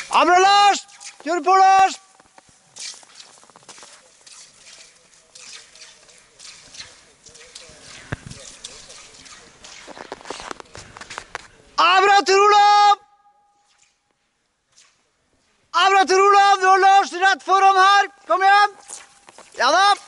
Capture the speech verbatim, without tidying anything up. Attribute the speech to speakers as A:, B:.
A: Ja, bra, Lars! Kjør på, Lars! Ja, bra til Olav! Ja, bra til Olav! Du har Lars rett foran her. Kom igjen! Ja da!